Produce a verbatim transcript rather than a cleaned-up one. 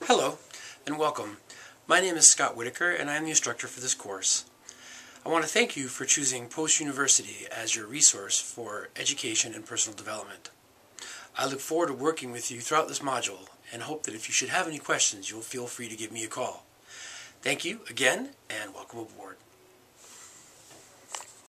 Hello, and welcome. My name is Scott Whitaker, and I am the instructor for this course. I want to thank you for choosing Post University as your resource for education and personal development. I look forward to working with you throughout this module, and hope that if you should have any questions, you'll feel free to give me a call. Thank you again, and welcome aboard.